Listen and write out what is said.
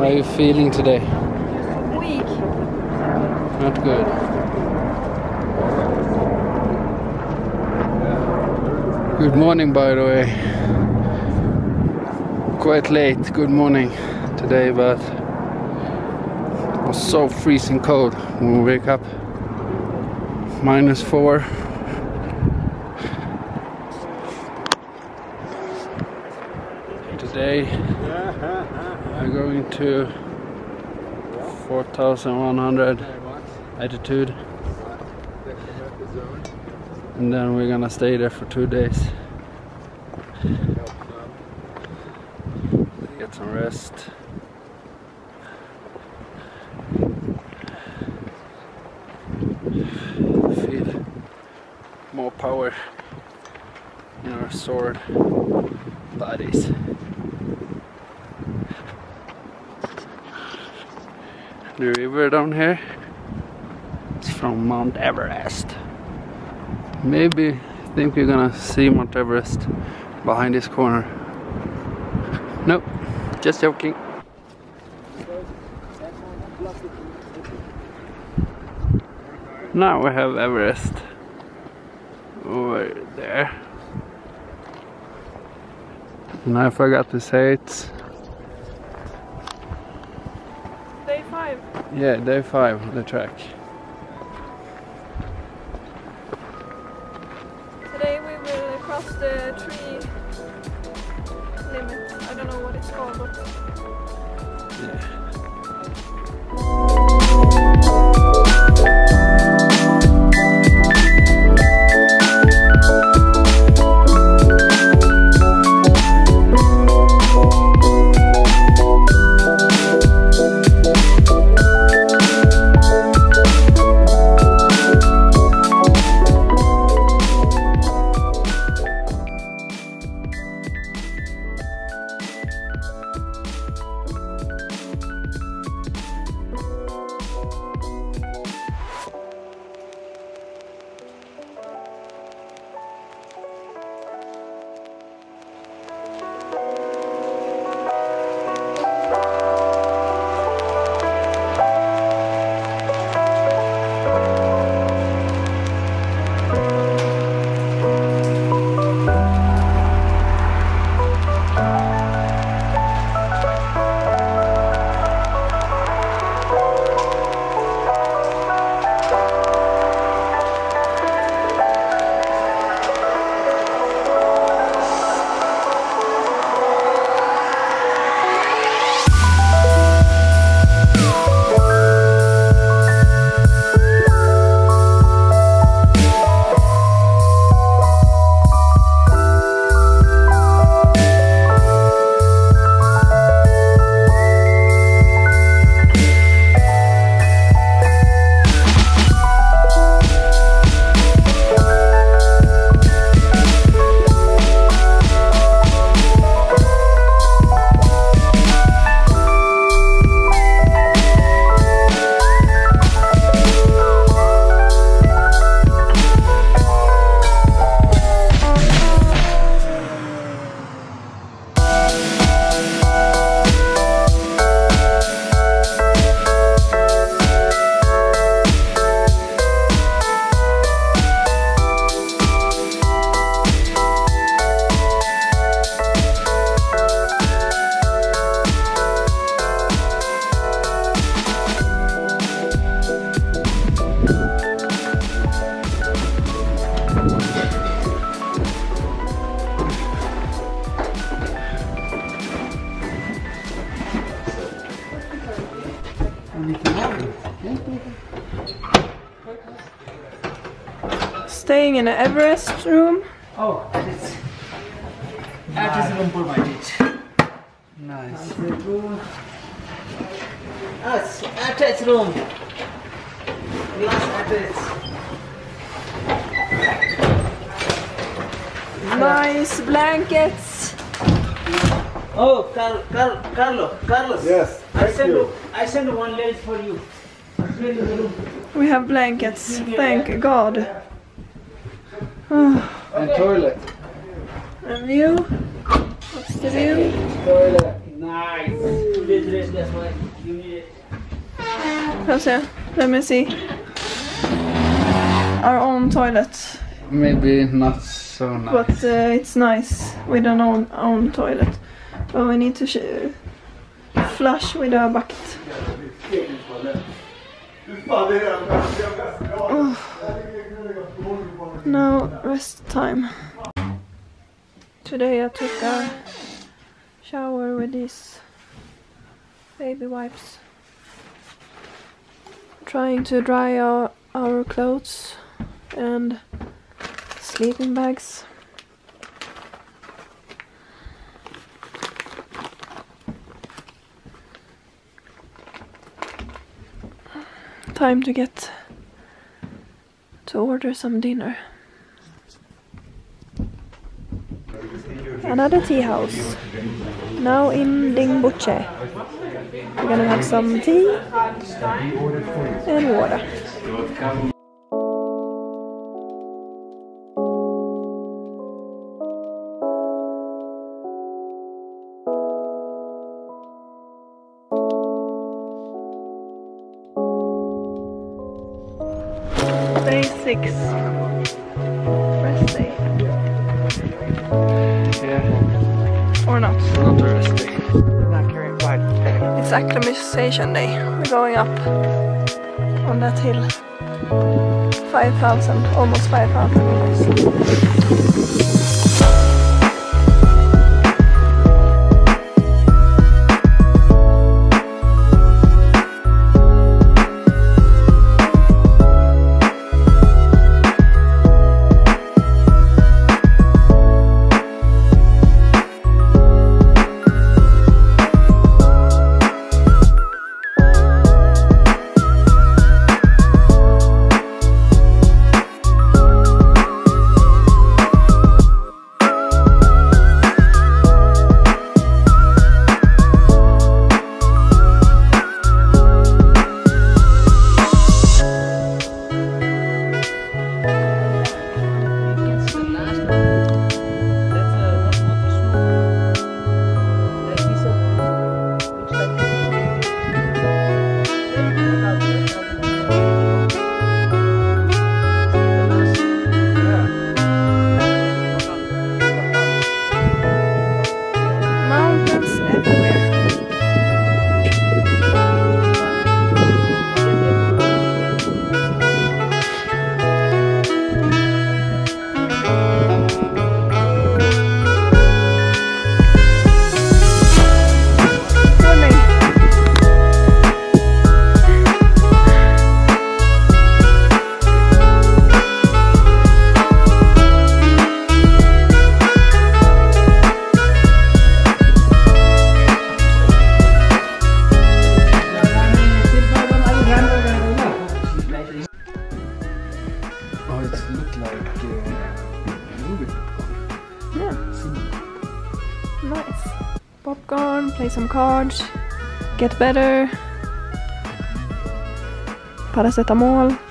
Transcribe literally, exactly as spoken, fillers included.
are you feeling today? Weak. Not good. Good morning, by the way. Quite late, good morning today, but it was so freezing cold when we wake up. Minus four. Today I'm going to four thousand one hundred altitude, and then we're gonna stay there for two days. Get some rest. Feel more power in our sore bodies. The river down here is from Mount Everest. Maybe I think we're gonna see Mount Everest behind this corner. Nope, just joking. Now we have Everest over there. And I forgot to say it's Day five. Yeah, day five of the trek. Today we will cross the tree limit. I don't know what it's called, but Yeah. staying in an Everest room. Oh, that is that is room for my beach. Nice. That's attached room. Glass attached. Nice blankets. Oh, Carl, Carl, Carlo, Carlos. Yes, I thank send you. I send one leg for you. We have blankets, thank God. And toilet. And view? What's the view? Toilet. Nice. This is this way. You need it. Jose, let me see. Our own toilet. Maybe not so nice. But uh, it's nice with an own, own toilet. But we need to sh flush with a bucket. Oh. Now rest time. Today I took a shower with these baby wipes. Trying to dry our, our clothes and sleeping bags. Time to get to order some dinner. Another tea house. Now in Dingboche. We're gonna have some tea and water. Day six. Rest day. Yeah, Or not. not a rest day. It's acclimatization day. We're going up on that hill. five thousand, almost five thousand meters. Oh, it looked like uh, movie popcorn. Yeah. Nice. Popcorn, play some cards, get better. Paracetamol.